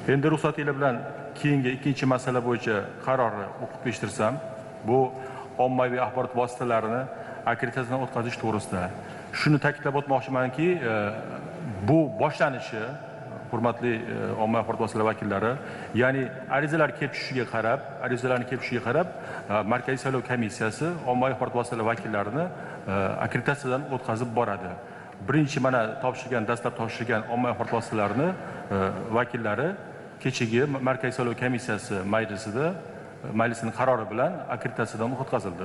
Endi ruxsatingiz bilan keyingi ikkinchi masala bo'yicha qarorni o'qib eshittirsam, bu ommaviy axborot vositalarini akkreditatsiyadan o'tkazish to'g'risida. Shuni ta'kidlab o'tmoqchimanki, bu boshlanishi, hurmatli ommaviy axborot vositalari vakillari, ya'ni arizalar kelib tushishiga qarab, Markaziy saylov komissiyasi ommaviy axborot vositalari vakillarini akkreditatsiyadan o'tkazib boradi. Birinchi mana dastlab topshirgan ommaviy axborot vositalarini vakillari kechagi Markaziy saylov komissiyasi majlisining qarori bilan akkreditatsiyadan o'tkazildi.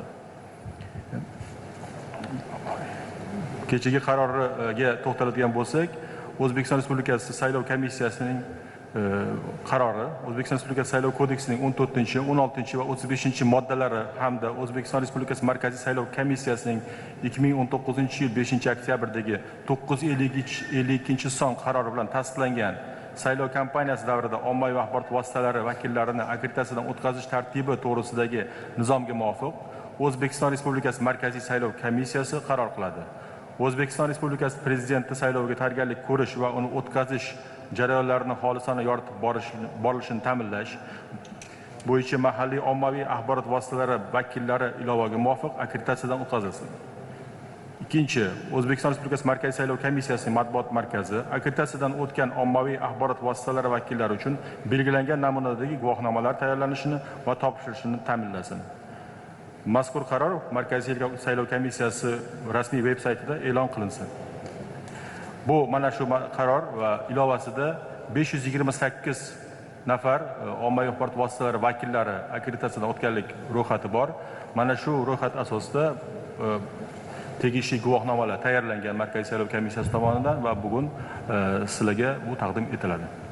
Kechagi qarorga to'xtaladigan bo'lsak, O'zbekiston Respublikasi saylov komissiyasining qarori, O'zbekiston Respublikasi saylov kodeksining 14, 16 va 35 moddalari hamda O'zbekiston Respublikasi Markaziy saylov komissiyasining 2019-yil 5-oktyabrdagi 952 son qarori bilan tasdiqlangan saylov kampaniyasi davrida ommaviy axborot vositalari vakillarini akkreditatsiyadan o'tkazish tartibi to'g'risidagi nizomga muvofiq O'zbekiston Respublikasi Markaziy saylov komissiyasi qaror qiladi. O'zbekiston Respublikasi Prezidenti sayloviga tayyorgarlik ko'rish va uni o'tkazish jarayonlarini xolisona yoritib borilishini ta'minlash bo'yicha mahalliy ommaviy axborot vositalari vakillari ilovaga muvofiq akkreditatsiyadan o'tkazilsin. Ikkinchi, O'zbekiston Respublikasi Markaziy saylov komissiyasining matbuot markazi akkreditatsiyadan o'tgan ommaviy axborot vositalari vakillari uchun belgilangan namunadagi guvohnomalar tayyorlanishini va topshirilishini ta'minlasin. Mazkur qaror Markaziy saylov komissiyasi rasmiy veb-saytida e'lon qilinsin. Bu mana shu qaror va ilovasida 528 nafar ommaviy axborot vositalari vakillari akkreditatsiyadan o'tganlik ro'yxati bor. Mana shu ro'yxat asosida tegishli guvohnomalar tayyorlangan Markaziy saylov komissiyasi tomonidan va bugun sizlarga bu taqdim etiladi.